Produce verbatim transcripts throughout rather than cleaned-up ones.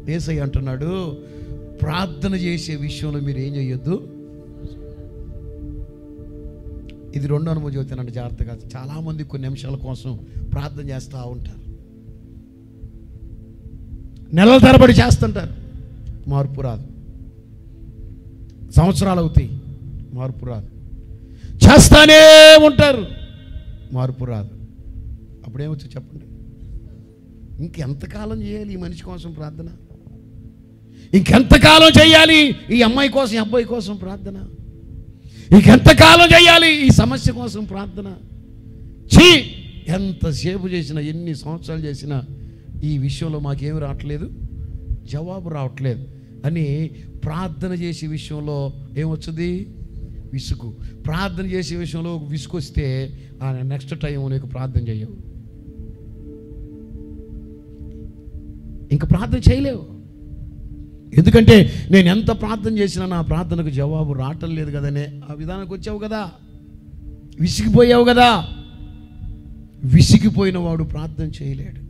యేసయ్య అంటున్నాడు, ప్రార్థన చేసే విషయంలో మీరు ఏం చేయొద్దు. ఇది రెండో అనుభవం చెబుతానంటే జాగ్రత్తగా. చాలామంది కొన్ని నిమిషాల కోసం ప్రార్థన చేస్తూ ఉంటారు, నెలల తరబడి చేస్తుంటారు, మార్పు రాదు. సంవత్సరాలు అవుతాయి, మార్పు రాదు. చేస్తానే ఉంటారు, మార్పు రాదు. అప్పుడేమొచ్చు చెప్పండి? ఇంకెంతకాలం చేయాలి ఈ మనిషి కోసం ప్రార్థన? ఇంకెంతకాలం చేయాలి ఈ అమ్మాయి కోసం, ఈ అబ్బాయి కోసం ప్రార్థన? ఇంకెంతకాలం చేయాలి ఈ సమస్య కోసం ప్రార్థన? చీ, ఎంతసేపు చేసినా, ఎన్ని సంవత్సరాలు చేసినా ఈ విషయంలో మాకేమి రావట్లేదు, జవాబు రావట్లేదు అని ప్రార్థన చేసే విషయంలో ఏమొచ్చుది? విసుగు. ప్రార్థన చేసే విషయంలో విసుగు వస్తే నెక్స్ట్ టైం నీకు ప్రార్థన చేయవు, ఇంకా ప్రార్థన చేయలేవు. ఎందుకంటే నేను ఎంత ప్రార్థన చేసినా నా ప్రార్థనకు జవాబు రావటం లేదు కదనే ఆ విధానానికి వచ్చావు కదా, విసిగిపోయావు కదా. విసిగిపోయిన వాడు ప్రార్థన చేయలేడు,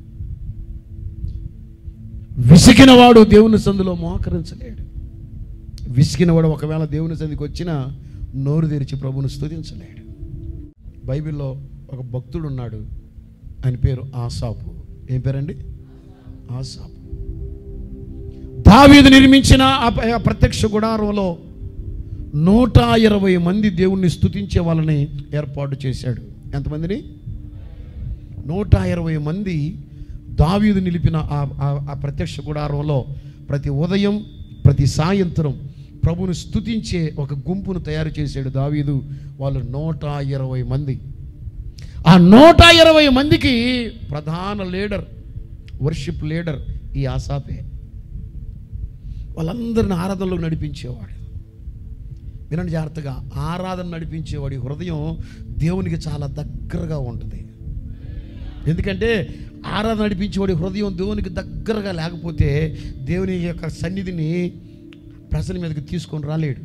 విసిగిన వాడు దేవుని సందులో మోకరించలేడు. విసిగిన వాడు ఒకవేళ దేవుని సందికి వచ్చినా నోరు తెరిచి ప్రభువును స్తుతించలేడు. బైబిల్లో ఒక భక్తుడు ఉన్నాడు, ఆయన పేరు ఆసాపు. ఏం పేరండి? ఆసాపు. దావీదు నిర్మించిన ఆ ప్రత్యక్ష గుడారంలో నూట ఇరవై మంది దేవుణ్ణి స్తుతించే వాళ్ళని ఏర్పాటు చేశాడు. ఎంతమందిని? నూట ఇరవై మంది దావీదు నిలిపిన ఆ ప్రత్యక్ష గుడారంలో ప్రతి ఉదయం ప్రతి సాయంత్రం ప్రభువును స్తుతించే ఒక గుంపును తయారు చేశాడు దావీదు. వాళ్ళు నూట ఇరవై మంది. ఆ నూట ఇరవై మందికి ప్రధాన లీడర్, వర్షిప్ లీడర్ ఈ ఆసాపే. వాళ్ళందరిని ఆరాధనలోకి నడిపించేవాడు. వినండి జాగ్రత్తగా, ఆరాధన నడిపించేవాడి హృదయం దేవునికి చాలా దగ్గరగా ఉంటుంది. ఎందుకంటే ఆరాధన నడిపించేవాడి హృదయం దేవునికి దగ్గరగా లేకపోతే దేవుని యొక్క సన్నిధిని ప్రజల మీదకి తీసుకొని రాలేడు,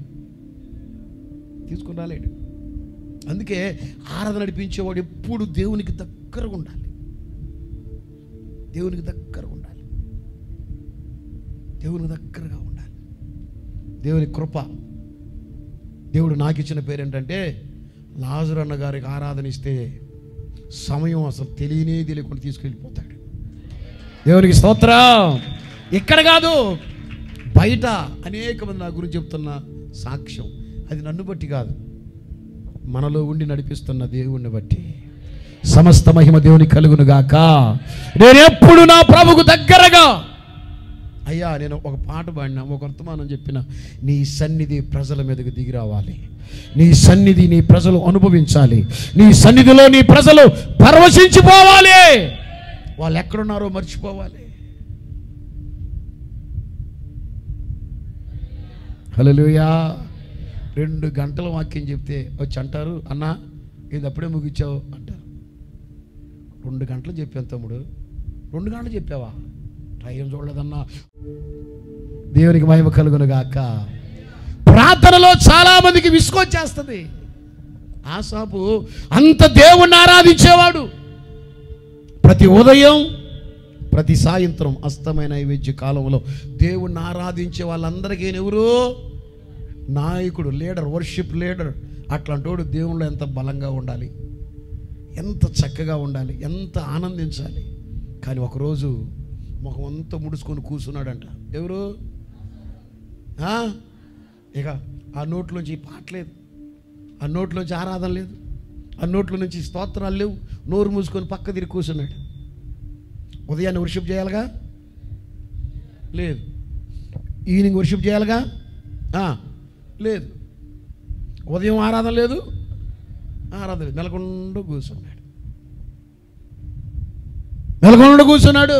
తీసుకొని రాలేడు. అందుకే ఆరాధన నడిపించేవాడు ఎప్పుడు దేవునికి దగ్గరగా ఉండాలి, దేవునికి దగ్గరగా ఉండాలి, దేవునికి దగ్గరగా ఉండాలి. దేవుని కృప. దేవుడు నాకు ఇచ్చిన పేరు ఏంటంటే, లాజరు అన్న గారికి ఆరాధన ఇస్తే సమయం అసలు తెలియనే తెలియకుండా తీసుకెళ్ళిపోతాడు. దేవునికి స్తోత్రం. ఇక్కడ కాదు, బయట అనేక మంది నా గురించి చెప్తున్న సాక్ష్యం. అది నన్ను బట్టి కాదు, మనలో ఉండి నడిపిస్తున్న దేవుణ్ణి బట్టి. సమస్త మహిమ దేవుని కలుగును గాక. నేను ఎప్పుడు నా ప్రభుకు దగ్గరగా. అయ్యా, నేను ఒక పాట పాడినా, ఒక వర్తమానం చెప్పిన, నీ సన్నిధి ప్రజల మీదకి దిగి రావాలి, నీ సన్నిధి నీ ప్రజలు అనుభవించాలి, నీ సన్నిధిలో నీ ప్రజలు పరవశించిపోవాలి, వాళ్ళు ఎక్కడున్నారో మర్చిపోవాలి. హల్లెలూయా. రెండు గంటల వాక్యం చెప్తే వచ్చి అంటారు, అన్నా ఇది అప్పుడే ముగించావు అంటారు. రెండు గంటలు చెప్పాను తమ్ముడు. రెండు గంటలు చెప్పావా? టైం చూడలేదన్నా. దేవునికి మహిమ కలుగును గాక. ప్రార్థనలో చాలా మందికి విసుగొచ్చేస్తుంది. ఆసాపు అంత దేవుణ్ణి ఆరాధించేవాడు. ప్రతి ఉదయం ప్రతి సాయంత్రం అస్తమైన నైవేద్య కాలంలో దేవుణ్ణి ఆరాధించే వాళ్ళందరికీ ఎవరు? నాయకుడు, లీడర్, వర్షిప్ లీడర్. అట్లాంటి వాడు దేవుళ్ళు ఎంత బలంగా ఉండాలి, ఎంత చక్కగా ఉండాలి, ఎంత ఆనందించాలి. కానీ ఒకరోజు ముఖం అంతా ముడుచుకొని కూర్చున్నాడంట. ఎవరు? ఇక ఆ నోట్లోంచి పాట లేదు, ఆ నోట్లోంచి ఆరాధన లేదు, ఆ నోట్లో నుంచి స్తోత్రాలు లేవు. నోరు మూసుకొని పక్క తిరిగి కూర్చున్నాడు. ఉదయాన్నే వర్షిప్ చేయాలిగా? లేదు. ఈవినింగ్ వర్షిప్ చేయాలిగా? లేదు. ఉదయం ఆరాధన లేదు, ఆరాధన లేదు. నెలకొండ కూర్చున్నాడు, నెలకొండ కూర్చున్నాడు.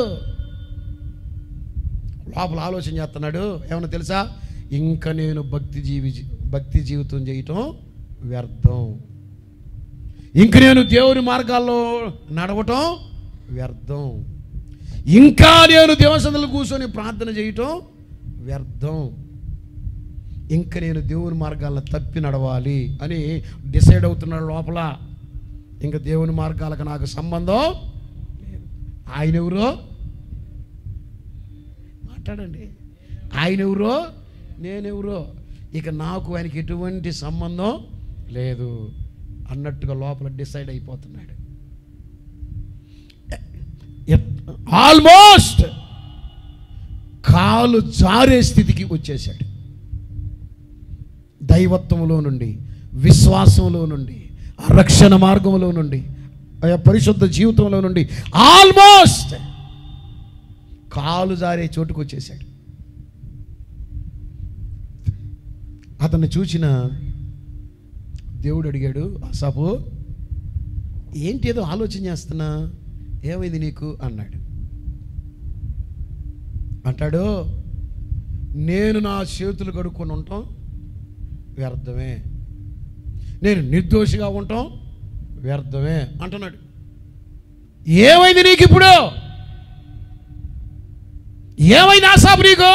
లోపల ఆలోచన చేస్తున్నాడు. ఏమన్నా తెలుసా? ఇంకా నేను భక్తి జీవి భక్తి జీవితం చేయటం వ్యర్థం, ఇంక నేను దేవుని మార్గాల్లో నడవటం వ్యర్థం, ఇంకా నేను దేవసందులు కూర్చొని ప్రార్థన చేయటం వ్యర్థం, ఇంకా నేను దేవుని మార్గాలను తప్పి నడవాలి అని డిసైడ్ అవుతున్నాడు లోపల. ఇంకా దేవుని మార్గాలకు నాకు సంబంధం లేదు. ఆయన ఎవరో మాట్లాడండి. ఆయన ఎవరో నేనెవరో, ఇక నాకు ఆయనకి ఎటువంటి సంబంధం లేదు అన్నట్టుగా లోపల డిసైడ్ అయిపోతున్నాడు. ఆల్మోస్ట్ కాలు జారే స్థితికి వచ్చేసాడు. దైవత్వంలో నుండి, విశ్వాసంలో నుండి, రక్షణ మార్గంలో నుండి, పరిశుద్ధ జీవితంలో నుండి ఆల్మోస్ట్ కాలు జారే చోటుకు వచ్చేసాడు. అతన్ని చూసిన దేవుడు అడిగాడు, ఆసాపు ఏంటి ఏదో ఆలోచన చేస్తున్నా, ఏమైంది నీకు అన్నాడు. అంటాడు, నేను నా చేతులు కడుక్కొని ఉంటాం వ్యర్థమే, నేను నిర్దోషిగా ఉంటాం వ్యర్థమే అంటున్నాడు. ఏమైంది నీకు ఇప్పుడు? ఏమైంది ఆసాపు నీకు?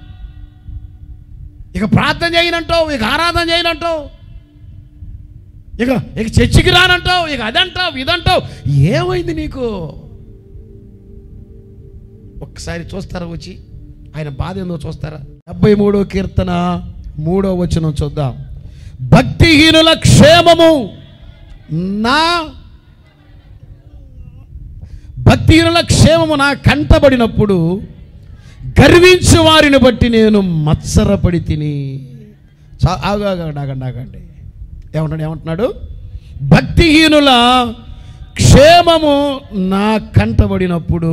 ఇక ప్రార్థన చేయనంటావు, ఇక ఆరాధన చేయనంటావు, ఇక ఇక చర్చికి రానంటావు, ఇక అదంటావు ఇదంటావు, ఏమైంది నీకు? ఒక్కసారి చూస్తారా వచ్చి ఆయన బాధ ఏందో చూస్తారా? డెబ్బై మూడో కీర్తన మూడో వచనం చూద్దాం. భక్తిహీనుల క్షేమము నా భక్తిహీనుల క్షేమము నా కంటబడినప్పుడు గర్వించు వారిని బట్టి నేను మత్సరపడి తిని. ఆగాగండి ఆగండి ఏమంటాడు ఏమంటున్నాడు? భక్తిహీనుల క్షేమము నా కంటబడినప్పుడు.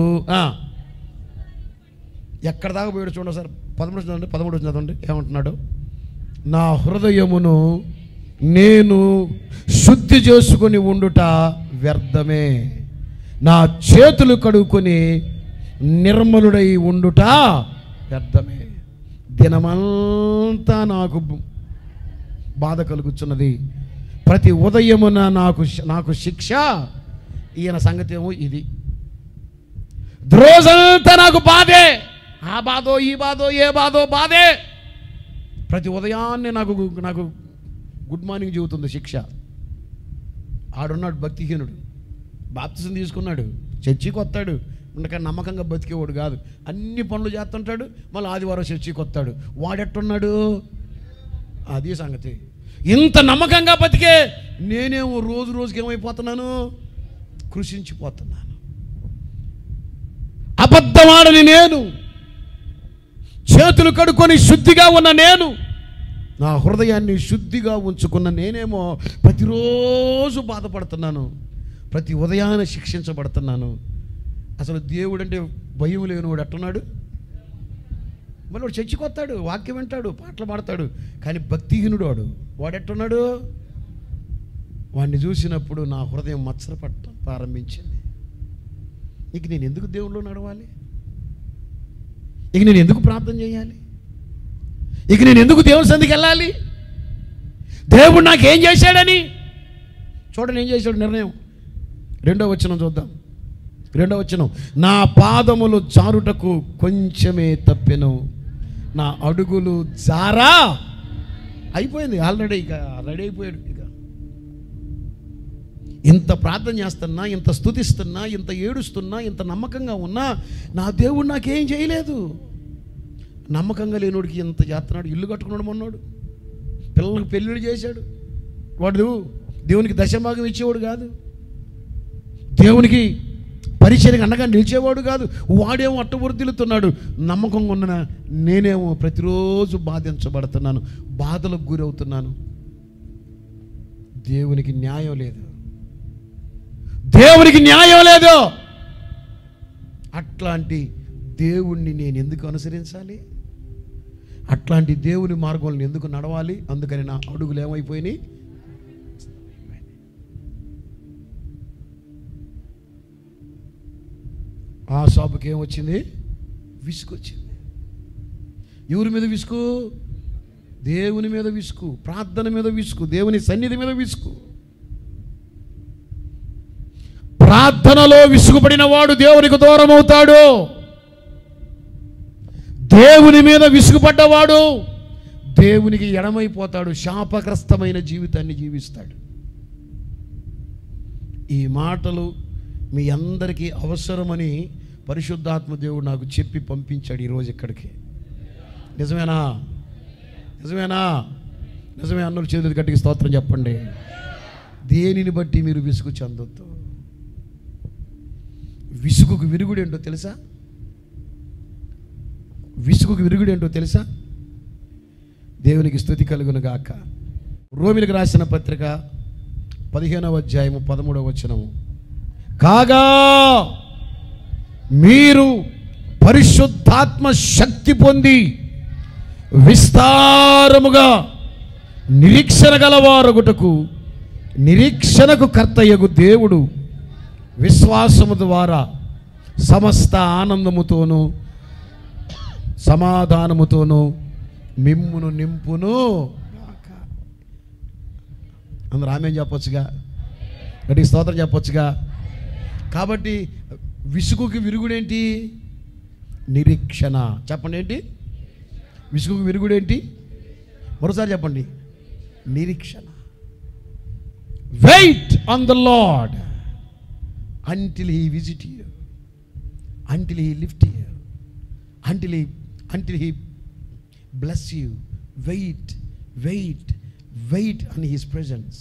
ఎక్కడ దాకా పోయాడు చూడండి సార్. పదమూడు చదవండి, పదమూడు చదవండి ఏమంటున్నాడు? నా హృదయమును నేను శుద్ధి చేసుకుని ఉండుట వ్యర్థమే, నా చేతులు కడుక్కొని నిర్మలుడై ఉండుట వ్యర్థమే. దినమంతా నాకు బాధ కలుగుతున్నది, ప్రతి ఉదయమున నాకు నాకు శిక్ష. ఈయన సంగతి ఏమో ఇది, రోజంతా నాకు బాధే, ఆ బాధో ఈ బాధో ఏ బాధో బాధే. ప్రతి ఉదయాన్నే నాకు నాకు గుడ్ మార్నింగ్ చెబుతుంది శిక్ష. ఆడున్నాడు భక్తిహీనుడు, బాప్తిసం తీసుకున్నాడు, చర్చికి వస్తాడు, ఉండక నమ్మకంగా బతికేవాడు కాదు, అన్ని పనులు చేస్తుంటాడు, మళ్ళీ ఆదివారం చర్చికి వస్తాడు. వాడెట్టున్నాడు? అది సంగతి. ఇంత నమ్మకంగా బతికే నేనేమో రోజు రోజుకి ఏమైపోతున్నాను? కృషించిపోతున్నాను. అబద్ధమాడని నేను, చేతులు కడుక్కొని శుద్ధిగా ఉన్న నేను, నా హృదయాన్ని శుద్ధిగా ఉంచుకున్న నేనేమో ప్రతిరోజు బాధపడుతున్నాను, ప్రతి ఉదయాన శిక్షించబడుతున్నాను. అసలు దేవుడు అంటే భయం లేనివాడు ఎట్టున్నాడు? మళ్ళీ వాడు చర్చికి వస్తాడు, వాక్యం వింటాడు, పాటలు పాడతాడు, కానీ భక్తిహీనుడు వాడు. వాడెట్టున్నాడు? వాడిని చూసినప్పుడు నా హృదయం మత్సరపడటం ప్రారంభించింది. ఇక నేను ఎందుకు దేవుళ్ళు నడవాలి? ఇక నేను ఎందుకు ప్రార్థన చేయాలి? ఇక నేను ఎందుకు దేవుని సన్నిధికి వెళ్ళాలి? దేవుడు నాకేం చేశాడని? చూడండి ఏం చేశాడు నిర్ణయం. రెండో వచనం చూద్దాం. రెండో వచనం, నా పాదములు జారుటకు కొంచెమే తప్పెను, నా అడుగులు జారా. అయిపోయింది ఆల్రెడీ, ఇక రెడీ అయిపోయాడు. ఇక ఇంత ప్రార్థన చేస్తున్నా, ఇంత స్తుతిస్తున్నా, ఇంత ఏడుస్తున్నా, ఇంత నమ్మకంగా ఉన్నా నా దేవుడు నాకేం చేయలేదు. నమ్మకంగా లేనోడికి ఇంత చేస్తున్నాడు. ఇల్లు కట్టుకున్నాడు, మొన్నోడు పిల్లలకు పెళ్ళిళ్ళు చేశాడు. వాడు దేవునికి దశభాగం ఇచ్చేవాడు కాదు, దేవునికి పరిచర్యకు అండగా నిలిచేవాడు కాదు. వాడేమో అట్టవర్దిల్లుతున్నాడు. నమ్మకంగా ఉన్న నేనేమో ప్రతిరోజు బాధించబడుతున్నాను, బాధలకు గురవుతున్నాను. దేవునికి న్యాయం లేదు, దేవునికి న్యాయం లేదు. అట్లాంటి దేవుణ్ణి నేను ఎందుకు అనుసరించాలి? అట్లాంటి దేవుని మార్గంలో ఎందుకు నడవాలి? అందుకని నా అడుగులు ఏమైపోయినాయి? ఆ సాపుకి ఏమొచ్చింది? విసుగు వచ్చింది. ఎవరి మీద విసుగు? దేవుని మీద విసుగు, ప్రార్థన మీద విసుగు, దేవుని సన్నిధి మీద విసుగు. ప్రార్థనలో విసుగుపడిన వాడు దేవునికి దూరం అవుతాడు. దేవుని మీద విసుగుపడ్డవాడు దేవునికి ఎడమైపోతాడు, శాపగ్రస్తమైన జీవితాన్ని జీవిస్తాడు. ఈ మాటలు మీ అందరికీ అవసరమని పరిశుద్ధాత్మ దేవుడు నాకు చెప్పి పంపించాడు ఈరోజు ఇక్కడికి. నిజమేనా? నిజమేనా? నిజమే అన్నోళ్ళు చేతులు గట్టికి స్తోత్రం చెప్పండి. దేనిని బట్టి మీరు విసుగు చెందొద్దు. విసుగుకు విరుగుడేంటో తెలుసా? విసుగుకు విరుగుడేంటో తెలుసా? దేవునికి స్తుతి కలుగును గాక. రోమిలకు రాసిన పత్రిక పదిహేనవ అధ్యాయము పదమూడవ వచనము. కాగా మీరు పరిశుద్ధాత్మ శక్తి పొంది విస్తారముగా నిరీక్షణ గలవారగుటకు నిరీక్షణకు కర్తయ్యగు దేవుడు విశ్వాసము ద్వారా సమస్త ఆనందముతోనూ సమాధానముతోనూ మిమ్మును నింపును. అందరూ ఆమేన్ చెప్పొచ్చుగా, గట్టిగా స్తోత్రం చెప్పొచ్చుగా. కాబట్టి విసుగుకి విరుగుడేంటి? నిరీక్షణ. చెప్పండి, ఏంటి విసుగుకి విరుగుడేంటి? మరోసారి చెప్పండి, నిరీక్షణ. Wait on the lord until he visit you, until he lift you, until he until he bless you. Wait, wait, wait on his presence.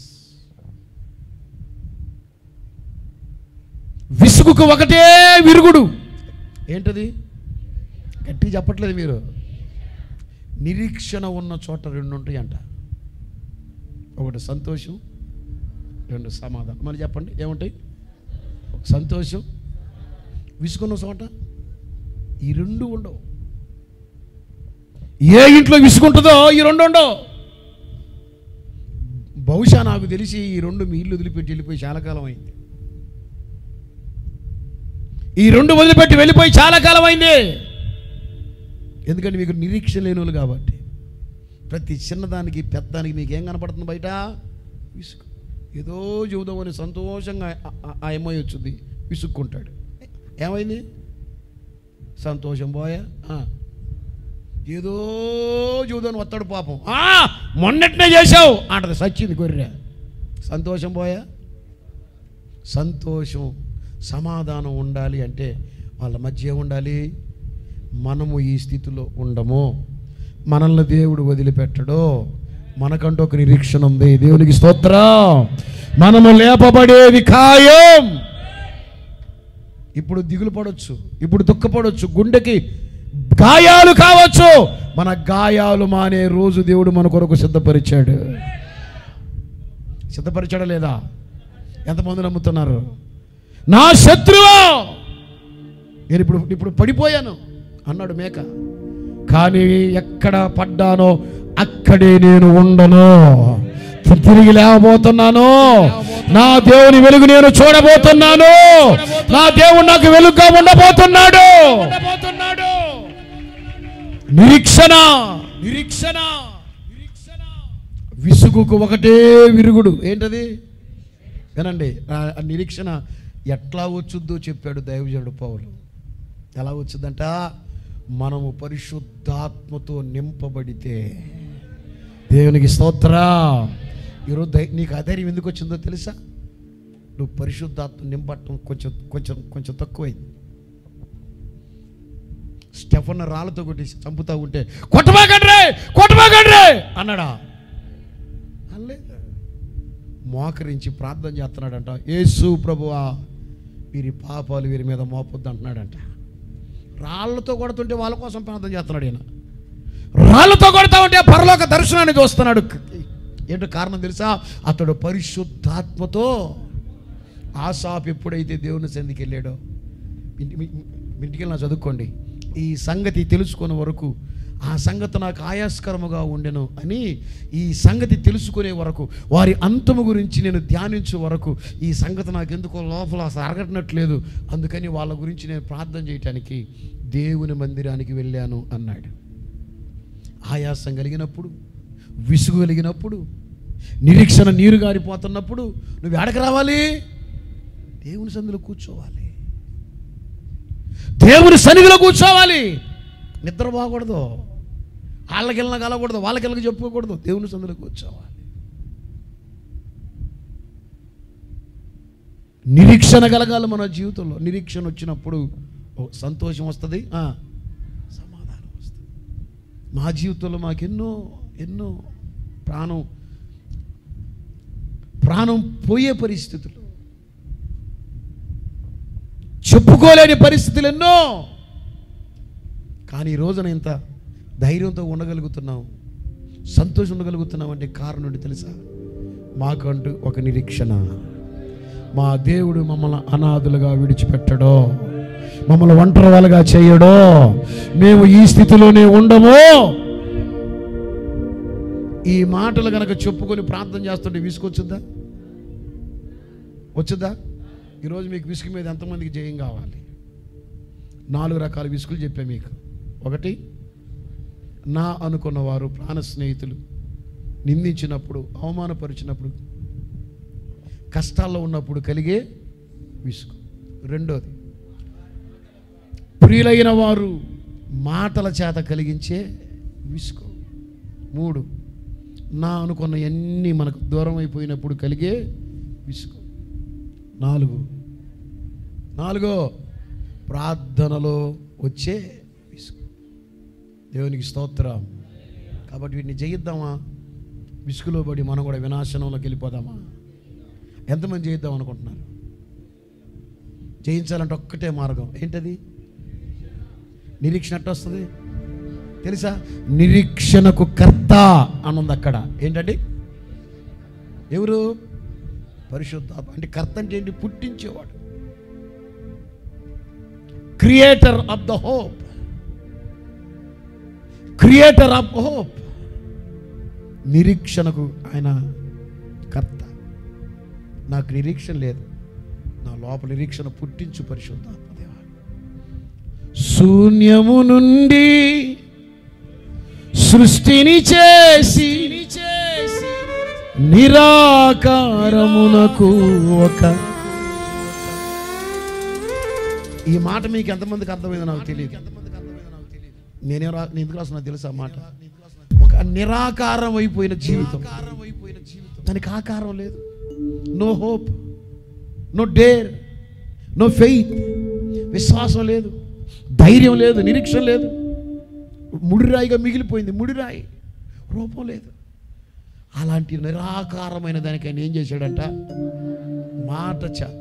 విసుగుకు ఒకటే విరుగుడు. ఏంటది? గట్టి చెప్పట్లేదు మీరు. నిరీక్షణ ఉన్న చోట రెండు ఉంటాయి అంట. ఒకటి సంతోషం, రెండు సమాధానం. మరి చెప్పండి, ఏముంటాయి? సంతోషం, విసుగున్న చోట ఈ రెండు ఉండవు. ఏ ఇంట్లో విసుగుంటుందో ఈ రెండు ఉండవు. బహుశా నాకు తెలిసి ఈ రెండు మీ ఇల్లు వదిలిపెట్టి వెళ్ళిపోయి చాలా కాలం అయింది. ఈ రెండు వదిలిపెట్టి వెళ్ళిపోయి చాలా కాలం అయింది. ఎందుకంటే మీకు నిరీక్షణ లేని వాళ్ళు కాబట్టి. ప్రతి చిన్నదానికి పెద్దదానికి మీకు ఏం కనపడుతుంది బయట? విసుగు. ఏదో చూద్దామని సంతోషంగా ఆ అమ్మాయి వచ్చింది, విసుక్కుంటాడు. ఏమైంది? సంతోషం పోయా. ఏదో చూద్దామని వస్తాడు పాపం. మొన్నటినే చేసావు అంటది, సచ్చింది గొర్రె. సంతోషం పోయా. సంతోషం సమాధానం ఉండాలి అంటే వాళ్ళ మధ్య ఉండాలి. మనము ఈ స్థితిలో ఉండము. మనల్ని దేవుడు వదిలిపెట్టడు. మనకంటూ ఒక నిరీక్షణ ఉంది. దేవునికి స్తోత్రం. మనము లేపబడేది ఖాయం. ఇప్పుడు దిగులు పడవచ్చు, ఇప్పుడు దుఃఖపడవచ్చు, గుండెకి గాయాలు కావచ్చు. మన గాయాలు మానే రోజు దేవుడు మన కొరకు సిద్ధపరిచాడు. సిద్ధపరిచాడా లేదా? ఎంతమంది నమ్ముతున్నారు? నా శత్రువా, నేను ఇప్పుడు ఇప్పుడు పడిపోయాను అన్నాడు మేక. కానీ ఎక్కడ పడ్డానో అక్కడే నేను ఉండను. తిరిగి లేవబోతున్నాను. నా దేవుని వెలుగు నేను చూడబోతున్నాను. నా దేవుడు నాకు వెలుగుగా ఉండబోతున్నాడు. నిరీక్షణ, నిరీక్షణ, నిరీక్షణ. విసుగుకు ఒకటే విరుగుడు. ఏంటది? వినండి, ఆ నిరీక్షణ ఎట్లా వచ్చుద్దో చెప్పాడు దైవజనుడు పౌలు. ఎలా వచ్చిందంట? మనము పరిశుద్ధాత్మతో నింపబడితే. దేవునికి స్తోత్రం. ఈరోజు దై నీకు అధైర్యం ఎందుకు వచ్చిందో తెలుసా? నువ్వు పరిశుద్ధాత్మ నింపటం కొంచెం కొంచెం కొంచెం తక్కువైంది. స్టెఫన్ రాళ్ళతో కొట్టి చంపుతా ఉంటే కొట్టబాగండ్రే కొట్టబాగండ్రే అన్నాడా? అల్లే. మోకరించి ప్రార్థన చేస్తున్నాడంట. యేసు ప్రభువా, వీరి పాపాలు వీరి మీద మోపొద్దు అంటున్నాడంట. రాళ్ళతో కొడుతుంటే వాళ్ళ కోసం ప్రార్థన చేస్తున్నాడు ఈయన. రాళ్ళతో కొడతా ఉంటే పరలోక దర్శనాన్ని చూస్తున్నాడు. ఏంటో కారణం తెలుసా? అతడు పరిశుద్ధాత్మతో. ఆసాపు ఎప్పుడైతే దేవుని సన్నిధికి వెళ్ళాడో, ఇంటికి వెళ్ళినా చదువుకోండి, ఈ సంగతి తెలుసుకునే వరకు ఆ సంగతి నాకు ఆయాస్కరముగా ఉండెను అని, ఈ సంగతి తెలుసుకునే వరకు, వారి అంతము గురించి నేను ధ్యానించే వరకు ఈ సంగతి నాకు ఎందుకో లోపల అసలు అరగట్నట్లేదు. అందుకని వాళ్ళ గురించి నేను ప్రార్థన చేయటానికి దేవుని మందిరానికి వెళ్ళాను అన్నాడు. ఆయాసం కలిగినప్పుడు, విసుగు కలిగినప్పుడు, నిరీక్షణ నీరు గారిపోతున్నప్పుడు నువ్వు ఎడకి రావాలి? దేవుని సన్నిధిలో కూర్చోవాలి. దేవుని సన్నిధిలో కూర్చోవాలి. నిద్ర పోకూడదు, వాళ్ళకెళ్ళిన కలగకూడదు, వాళ్ళకెళ్ళకి చెప్పుకోకూడదు. దేవుని సన్నిధిలో కూర్చోవాలి. నిరీక్షణ కలగాలి మన జీవితంలో. నిరీక్షణ వచ్చినప్పుడు సంతోషం వస్తుంది, సమాధానం వస్తుంది. మా జీవితంలో మాకెన్నో ఎన్నో ప్రాణం ప్రాణం పోయే పరిస్థితులు, చెప్పుకోలేని పరిస్థితులు ఎన్నో. కానీ ఈ రోజున ఇంత ధైర్యంతో ఉండగలుగుతున్నాం, సంతోషం ఉండగలుగుతున్నాం అంటే కారణం ఏంటి తెలుసా? మాకంటూ ఒక నిరీక్షణ. మా దేవుడు మమ్మల్ని అనాథులుగా విడిచిపెట్టడో, మమ్మల్ని ఒంటరి వాళ్ళగా చేయడో, మేము ఈ స్థితిలోనే ఉండము. ఈ మాటలు కనుక చెప్పుకొని ప్రార్థన చేస్తుంటే విసుకొచ్చుద్దా? వచ్చుద్దా? ఈరోజు మీకు విసుగు మీద ఎంతమందికి జయం కావాలి? నాలుగు రకాల విసుగులు చెప్పా మీకు. ఒకటి, నా అనుకున్న వారు ప్రాణ స్నేహితులు నిందించినప్పుడు, అవమానపరిచినప్పుడు, కష్టాల్లో ఉన్నప్పుడు కలిగే విసుగు. రెండోది, ప్రియులైన వారు మాటల చేత కలిగించే విసుగు. మూడు, నా అనుకున్న అన్నీ మనకు దూరం అయిపోయినప్పుడు కలిగే విసుగు. నాలుగు నాలుగో ప్రార్థనలో వచ్చే విసుగు. దేవునికి స్తోత్రం. కాబట్టి వీటిని జయిద్దామా? విసుగులో పడి మనం కూడా వినాశనంలోకి వెళ్ళిపోదామా? ఎంతమంది జయిద్దాం అనుకుంటున్నారు? జయించాలంటే ఒక్కటే మార్గం. ఏంటది? నిరీక్షణ ఎట్ట వస్తుంది తెలుసా? నిరీక్షణకు కర్త అని ఉంది అక్కడ. ఏంటండి? ఎవరు? పరిశుద్ధాత్మ. అంటే కర్త అంటే ఏంటి? పుట్టించేవాడు, creator of the hope, creator of hope. నిరీక్షణకు ఆయన కర్త. నాకు నిరీక్షణ లేదు, నా లోపల నిరీక్షణ పుట్టించు పరిశుద్ధాత్మ దేవా. శూన్యము నుండి సృష్టిని చేసి నిరాకారమునకు ఒక. ఈ మాట మీకు ఎంతమందికి అర్థమైందో నాకు తెలియదు. నేనే రా ఎందుకు రాస్తున్నా తెలుసా మాట? ఒక నిరాకారం అయిపోయిన జీవితం, దానికి ఆకారం లేదు. No hope, no dare, no faith. విశ్వాసం లేదు, ధైర్యం లేదు, నిరీక్షణ లేదు. ముడిరాయిగా మిగిలిపోయింది, ముడిరాయి, రూపం లేదు. అలాంటి నిరాకారమైన దానికి ఆయన ఏం చేశాడంట? మాట చేత.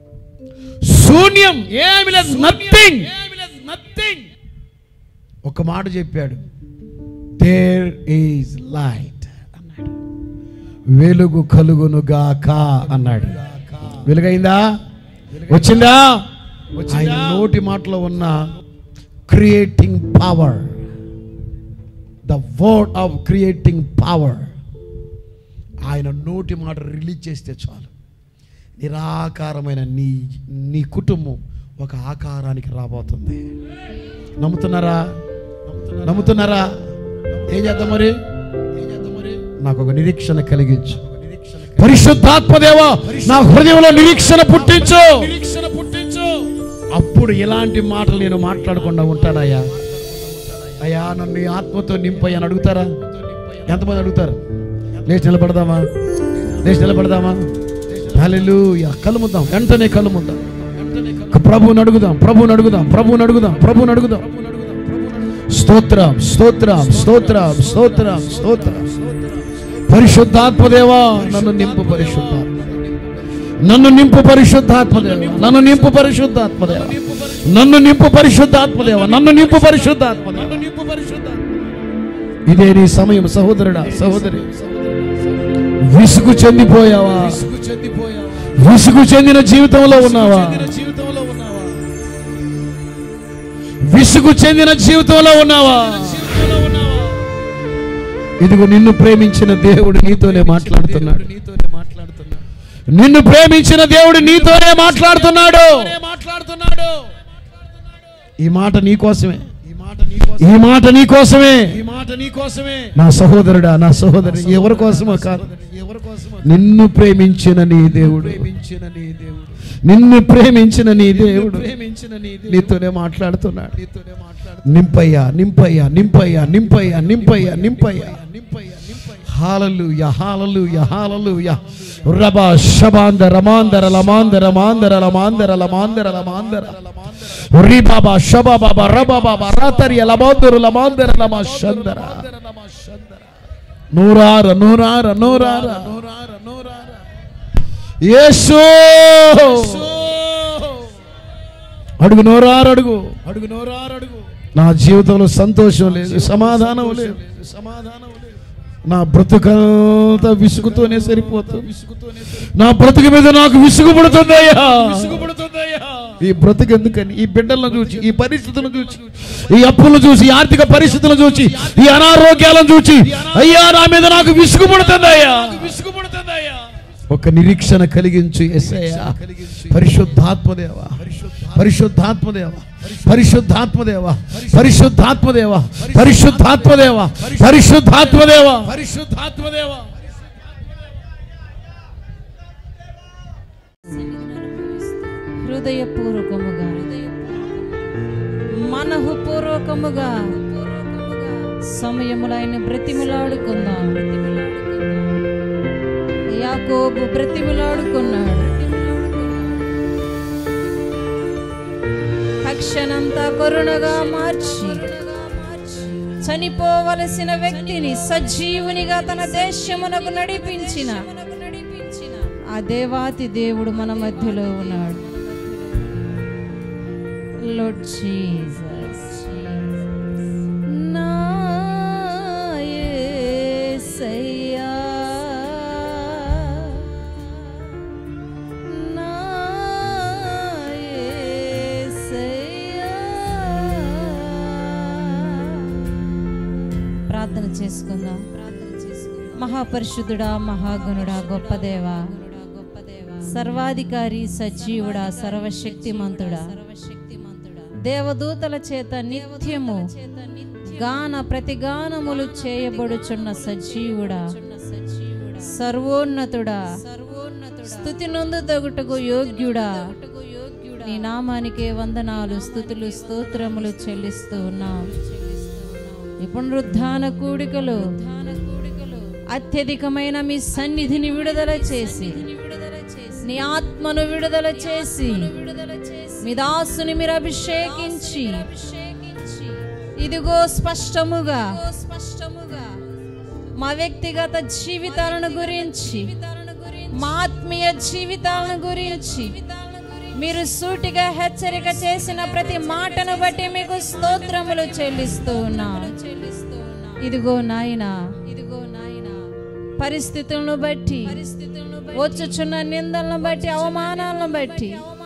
శూన్యం, ఏమి లేదు, నథింగ్, నథింగ్. ఒక మాట చెప్పాడు, దేర్ ఈజ్ లైట్ అన్నాడు. వెలుగు కలుగునుగాక అన్నాడు. వెలుగైందా? వచ్చిందా? ఆయన నోటి మాటలో ఉన్న creating power, the word of creating power, ఆయన నోటి మాట రిలీజ్ చేస్తే చాలు, నిరాకారమైన నీ నీ కుటుంబం ఒక ఆకారానికి రాబోతుంది. నమ్ముతున్నారా? నమ్ముతున్నారా? ఏం చేద్దాం మరి? నాకు ఒక నిరీక్షణ కలిగించు పరిశుద్ధాత్మ దేవా. నా హృదయంలో నిరీక్షణ పుట్టించు. అప్పుడు ఎలాంటి మాటలు నేను మాట్లాడకుండా ఉంటానయ్యా. అయ్యా నన్ను ఈ ఆత్మతో నింపయ్యా అని అడుగుతారా? ఎంతమంది అడుగుతారు? లేచి నిలబడదామా? లేచి నిలబడదామా? హల్లెలూయా. కళ్ళు ముద్దాం, వెంటనే కళ్ళు ముద్దాం. ప్రభువుని అడుగుదాం, ప్రభువుని అడుగుదాం, ప్రభువుని అడుగుదాం, ప్రభువుని అడుగుదాం. స్తోత్రం, స్తోత్రం, స్తోత్రం, స్తోత్రం, స్తోత్రం. పరిశుద్ధాత్మ దేవా నన్ను నింపు, పరిశుద్ధాత్మ నన్ను నింపు, పరిశుద్ధాత్మ దేవ నన్ను నింపు, పరిశుద్ధాత్మ దేవ నన్ను నింపు, పరిశుద్ధాత్మ దేవ నన్ను నింపు, పరిశుద్ధాత్మ నన్ను నింపు, పరిశుద్ధాత్మ. ఇదే నీ సమయం సహోదరుడా, సహోదరి. విసుగు చెందిపోయావా? విసుగు చెందిన జీవితంలో ఉన్నావా? విసుగు చెందిన జీవితంలో ఉన్నావా? ఇదిగో నిన్ను ప్రేమించిన దేవుడు నీతోనే మాట్లాడుతున్నాడు. నిన్ను ప్రేమించిన దేవుడు నీతోనే మాట్లాడుతున్నాడు. ఈ మాట నీకోసమే, ఈ మాట నీకోసమే, ఈ మాట నీకోసమే. నా సహోదరుడా, నా సహోదరి, ఎవరి కోసమో కాదు, నిన్ను ప్రేమించిన నీ దేవుడు, నిన్ను ప్రేమించిన నీ దేవుడు నీతోనే మాట్లాడుతున్నాడు. నింపయ్యా, నింపయ్యా, నింపయ్యా, నింపయ్యా, నింపయ్యా, నింపయ్యా. హల్లెలూయా, హల్లెలూయా, హల్లెలూయా. రబా శబాందర మాందర లమాందర మాందర లమాందర లమాందర లమాందర రి బాబా శబా బాబా రబా బాబా రాతరి లమాందర లమాందర లమా శందర నూరార నూరార నూరార యేసు అడుగు నోరారు అడుగు అడుగు నోరారు అడుగు. నా జీవితంలో సంతోషం లేదు, సమాధానం లేదు, సమాధానం లేదు. నా బ్రతుకంతా విసుగుతోనే సరిపోతుంది. నా బ్రతుకు మీద నాకు విసుగు పడుతుందయ్యా, విసుగు పడుతుందయ్యా. ఈ బ్రతుకు ఎందుకని? ఈ బిడ్డలను చూసి, ఈ పరిస్థితులను చూసి, ఈ అప్పులను చూసి, ఈ ఆర్థిక పరిస్థితులను చూసి, ఈ అనారోగ్యాలను చూసి అయ్యా నా మీద నాకు విసుగు పడుతుందయ్యా, విసుగు పడుతుందయ్యా. ఒక నిరీక్షణ కలిగించు యేసయ్యా. పరిశుద్ధాత్మదేవా, పరిశుద్ధాత్మదేవా, పరిశుద్ధాత్మదేవా, పరిశుద్ధాత్మదేవా, పరిశుద్ధాత్మదేవా, పరిశుద్ధాత్మదేవా, పరిశుద్ధాత్మదేవా. హృదయపూర్వకముగా, మనఃపూర్వకముగా సమయములైన బ్రతిములాడుకుందాం. యాకోబు బ్రతిములాడుకున్నాడు. కక్షనంతా కరుణగా మార్చి చనిపోవలసిన వ్యక్తిని సజీవునిగా తన దేశమునకు నడిపించిన ఆ దేవాతి దేవుడు మన మధ్యలో ఉన్నాడు. లార్డ్ జీసస్, నా యేసయ్యా, నా యేసయ్యా. ప్రార్థన చేసుకుందాం. మహాపరిశుద్ధుడా, మహాగణుడా, గొప్ప దేవా, సర్వాధికారి, సజీవుడా, సర్వశక్తిమంతుడా, దేవదూతల చేత నిత్యము గాన ప్రతిగానములు చేయబడుచున్న సజీవుడా, సర్వోన్నతుడా, స్తుతి నొందుటకు యోగ్యుడా, నీ నామానికే వందనాలు, స్తుతులు, స్తోత్రములు చెల్లిస్తూ ఉన్నాం. ఈ పునరుద్ధాన కూడికలు అత్యధికమైన మీ సన్నిధిని విడుదల చేసి, నీ ఆత్మను విడుదల చేసి, మీ దాసుని మీరు అభిషేకించి, ఇదిగో స్పష్టముగా మా వ్యక్తిగత జీవితాలను గురించి, మా ఆత్మీయ జీవితాలను గురించి మీరు సూటిగా హెచ్చరిక చేసిన ప్రతి మాటను బట్టి మీకు స్తోత్రములు చెల్లిస్తూ ఉన్నాం. ఇదిగో నాయనా, ఇదిగో నాయనా, పరిస్థితులను బట్టి, వచ్చుచున్న నిందలను బట్టి, అవమానాలను బట్టి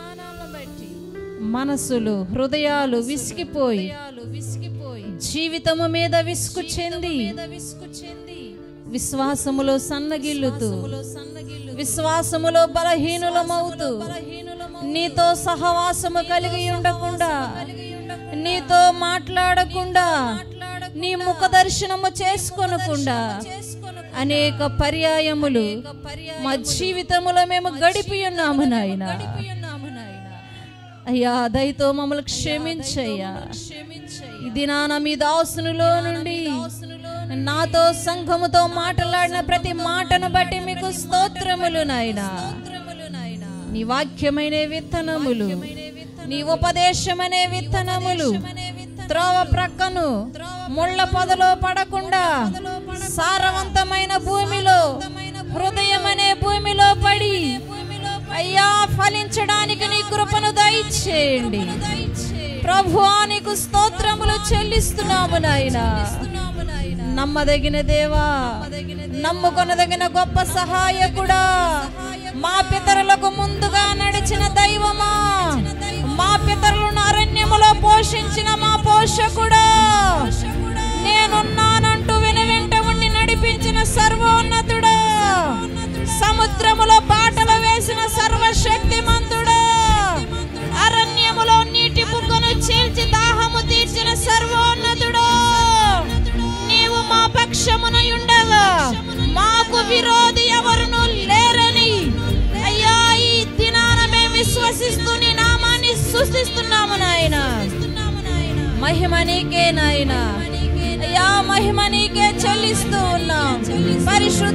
మనసులు, హృదయాలు విసిగిపోయి, జీవితము మీద విసుగు చెంది, విశ్వాసములో సన్నగిల్లుతూ, విశ్వాసములో బలహీనులమవుతూ, నీతో సహవాసము కలిగి ఉండకుండా, నీతో మాట్లాడకుండా, నీ ముఖ దర్శనము చేసుకొనకుండా అనేక పర్యాయములు మా జీవితములో మేము గడిపి ఉన్నాము నాయనా. అయ్యా, దయతో మమ్మల్ని క్షమించయ్యా. ఈ దినాన మీ దాసునిలో నుండి నాతో, సంఘముతో మాట్లాడిన ప్రతి మాటను బట్టి మీకు స్తోత్రములు నాయనా. నీ వాక్యమైన విత్తనములు, నీ ఉపదేశమనే విత్తనములు త్రోవ ప్రక్కను ముళ్ళ పొదలో పడకుండా సారవంతమైన భూమిలో, హృదయం అనే భూమిలో పడి అయ్యా ఫలించడానికి నీ కృపను దయచేయండి ప్రభువా. నీకు స్తోత్రములు చెల్లిస్తున్నాము నాయనా. నమ్మదగిన దేవా, నమ్ముకొనదగిన గొప్ప సహాయకుడా, మా పితరులకు ముందుగా నడిచిన దైవమా, మా పితరులను అరణ్యములో పోషించిన మా పోషకుడా, నేనున్నానంటూ విని వెంట ఉండి నడిపించిన సర్వోన్నతుడా, సముద్రములో బాటలు వేసిన సర్వశక్తిమంతుడా, అరణ్యములో నీటి బుగ్గను చీల్చి దాహము తీర్చిన సర్వోన్నతుడా, నీవు మా పక్షమున ఉండగా మాకు విరోధి ఎవరును లేరని అయ్యా ఈ దినాన మేము విశ్వసిస్తూ నీ నామాన్ని స్తుతిస్తున్నాము నాయనా. మహిమ నీకే నాయనా. అయ్యా, మహిమ నీకే చెల్లిస్తూ ఉన్నాం. పరిశుద్ధాత్మ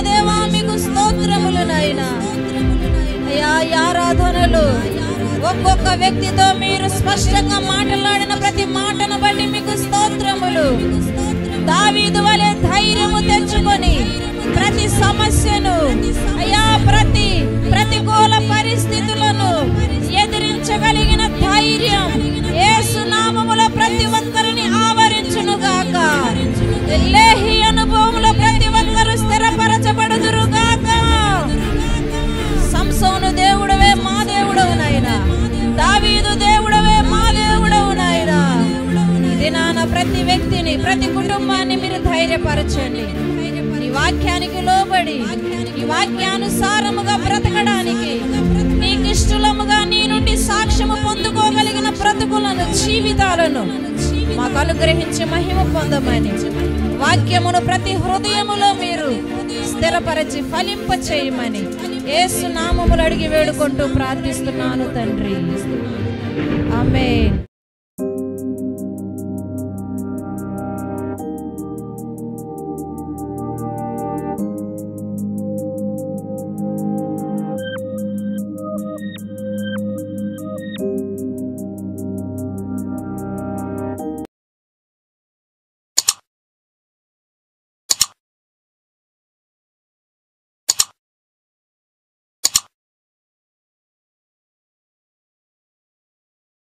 దేవా మీకు స్తోత్రములు నాయనా. అయ్యా ఈ ఆరాధనలు ఒక్కొక్క వ్యక్తితో మీరు స్పష్టంగా మాట్లాడిన ప్రతి మాటను బట్టి మీకు స్తోత్రములు. దావీదు వలె ధైర్యము తెచ్చుకొని ప్రతి సమస్యను అయ్యా ప్రతి ప్రతికూల పరిస్థితులను ఎదిరించగలిగిన ధైర్యం యేసు నామములో ప్రతి ఒక్కరిని ఆవరించును గాక. లేహి అనుభవంలో ప్రతి ఒక్కరు స్థిరపరచబడుదురు గాక. సంసోను దేవుడవే మా దేవుడవు నాయనా. దావీదు దేవుడవే మా దేవుడవు నాయనా. దినాన ప్రతి వ్యక్తిని ప్రతి కుటుంబాన్ని మీరు ధైర్యపరచండి. నీ వాక్యానికి లోబడి నీ వాక్యానుసారముగా బ్రతకడానికి నీకు ఇష్టముగా నీ నుండి సాక్ష్యము పొందుకోగలిగిన బ్రతుకులను జీవితాలను మాకు అనుగ్రహించి మహిమ పొందమని వాక్యమును ప్రతి హృదయములో మీరు స్థిరపరచి ఫలింప చేయమని యేసు నామములు అడిగి వేడుకుంటూ ప్రార్థిస్తున్నాను తండ్రి. ఆమేన్.